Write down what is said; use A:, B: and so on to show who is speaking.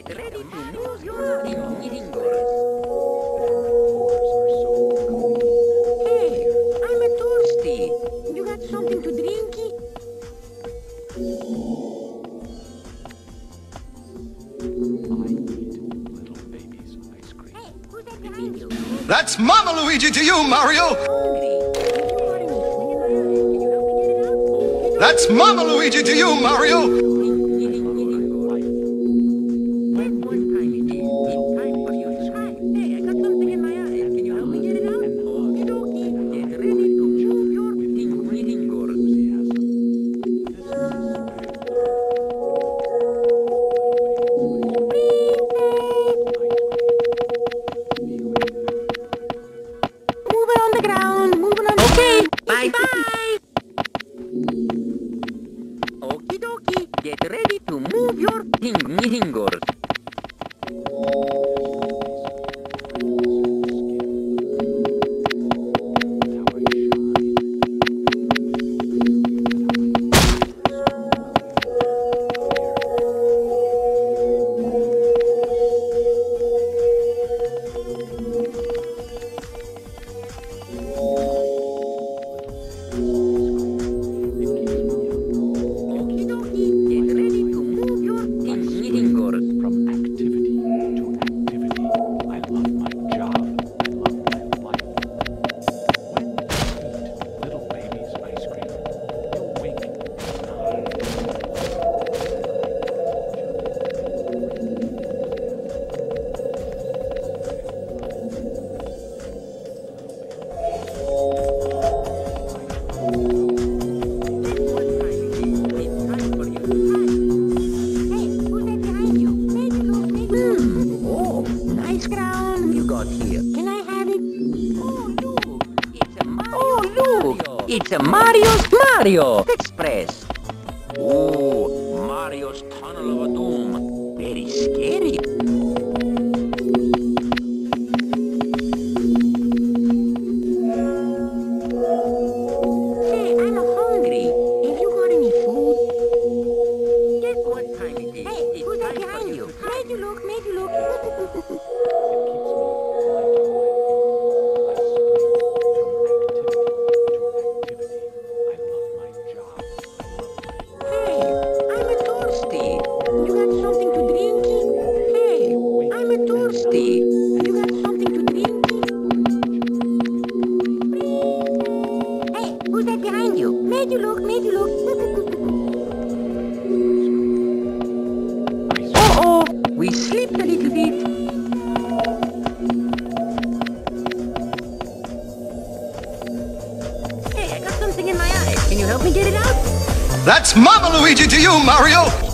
A: ready to move your finger. Hey, I'm thirsty. You got something to drink? Hey, who's that behind you?
B: That's Mama Luigi to you, Mario! That's Mama Luigi to you, Mario!
A: Bye-bye! Okie dokie, get ready to move your fingers. It's a Mario Express. Oh, Mario's Tunnel of Doom. Very scary. Hey, I'm hungry. Have you got any food? Guess what time it is? Hey, who's that behind you? Made you look, made you look. Made you look, made you look. Uh-oh, we slipped a little bit. Hey, I got something in my eye. Can you help me get it out?
B: That's Mama Luigi to you, Mario!